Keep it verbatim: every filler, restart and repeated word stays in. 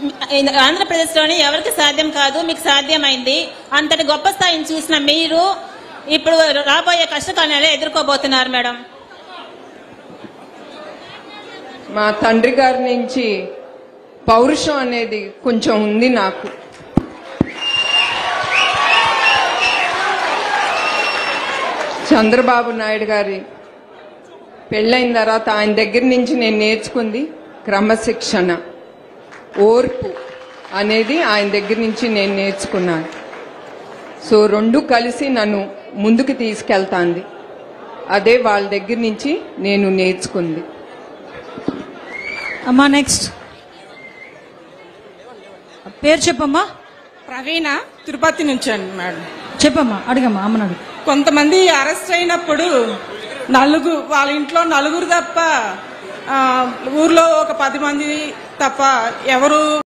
ఆంధ్రప్రదేశ్లోని ఎవరికి సాధ్యం కాదు, మీకు సాధ్యమైంది. అంతటి గొప్ప స్థాయిని చూసిన మీరు ఇప్పుడు రాబోయే కష్టకాలాలు ఎదుర్కోబోతున్నారు మేడం. మా తండ్రి గారి నుంచి పౌరుషం అనేది కొంచెం ఉంది నాకు. చంద్రబాబు నాయుడు గారి పెళ్ళైన తర్వాత ఆయన దగ్గర నుంచి నేను నేర్చుకుంది క్రమశిక్షణ, ఓర్పు అనేది ఆయన దగ్గర నుంచి నేను నేర్చుకున్నాను. సో రెండు కలిసి నన్ను ముందుకు తీసుకెళ్తాంది. అదే వాళ్ళ దగ్గర నుంచి నేను నేర్చుకుంది. అమ్మా నెక్స్ట్ పేరు చెప్పమ్మా. ప్రవీణ, తిరుపతి నుంచి అండి మేడం. చెప్పమ్మా, అడిగమ్మా అమ్మని అడుగు. కొంతమంది అరెస్ట్ అయినప్పుడు నలుగురు, వాళ్ళ ఇంట్లో నలుగురు తప్ప ఊర్లో ఒక పది మంది తప్ప ఎవరు